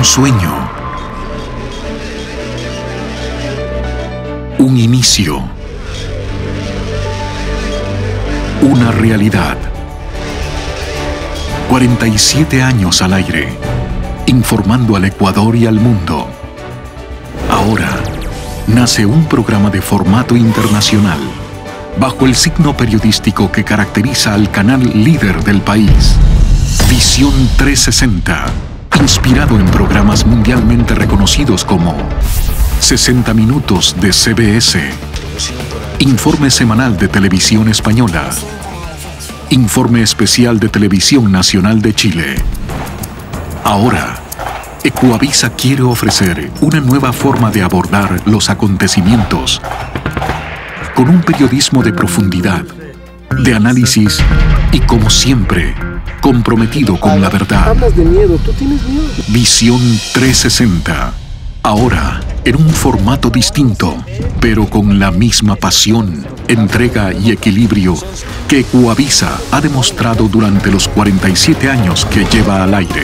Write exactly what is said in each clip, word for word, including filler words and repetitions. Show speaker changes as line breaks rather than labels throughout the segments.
Un sueño. Un inicio. Una realidad. cuarenta y siete años al aire, informando al Ecuador y al mundo. Ahora nace un programa de formato internacional, bajo el signo periodístico que caracteriza al canal líder del país. Visión trescientos sesenta, inspirado en programas mundialmente reconocidos como sesenta minutos de C B S, Informe Semanal de Televisión Española, Informe Especial de Televisión Nacional de Chile. Ahora, Ecuavisa quiere ofrecer una nueva forma de abordar los acontecimientos, con un periodismo de profundidad, de análisis y, como siempre, comprometido con la verdad.
Hablas de miedo, tú tienes miedo.
Visión trescientos sesenta. Ahora, en un formato distinto, pero con la misma pasión, entrega y equilibrio que Ecuavisa ha demostrado durante los cuarenta y siete años que lleva al aire.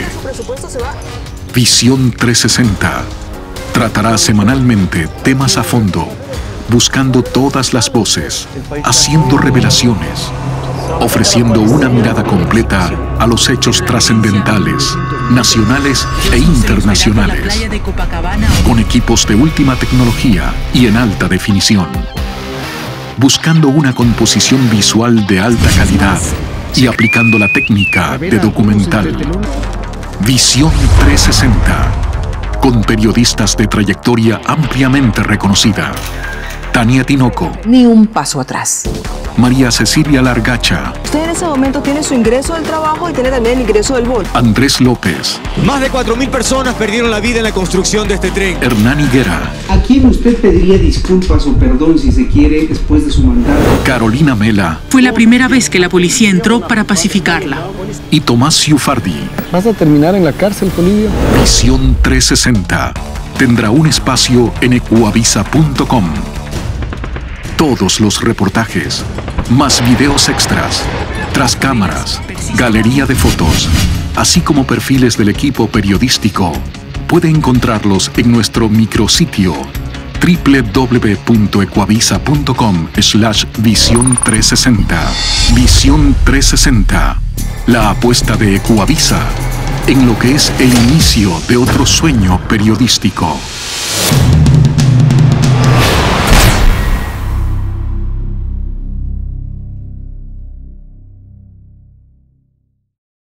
Visión trescientos sesenta tratará semanalmente temas a fondo, buscando todas las voces, haciendo revelaciones, ofreciendo una mirada completa a los hechos trascendentales, nacionales e internacionales, con equipos de última tecnología y en alta definición, buscando una composición visual de alta calidad y aplicando la técnica de documental. Visión trescientos sesenta, con periodistas de trayectoria ampliamente reconocida. Tania Tinoco.
Ni un paso atrás.
María Cecilia Largacha.
Usted en ese momento tiene su ingreso del trabajo y tiene también el ingreso del bono.
Andrés López.
Más de cuatro mil personas perdieron la vida en la construcción de este tren.
Hernán Higuera.
¿A quién usted pediría disculpas o perdón, si se quiere, después de su mandato?
Carolina Mela.
Fue la primera vez que la policía entró para pacificarla.
Y Tomás Ciufardi.
¿Vas a terminar en la cárcel, Polibio?
Visión trescientos sesenta tendrá un espacio en ecuavisa punto com. Todos los reportajes, más videos extras, tras cámaras, galería de fotos, así como perfiles del equipo periodístico, puede encontrarlos en nuestro micrositio doble u doble u doble u punto ecuavisa punto com slash visión trescientos sesenta. Visión trescientos sesenta, la apuesta de Ecuavisa en lo que es el inicio de otro sueño periodístico.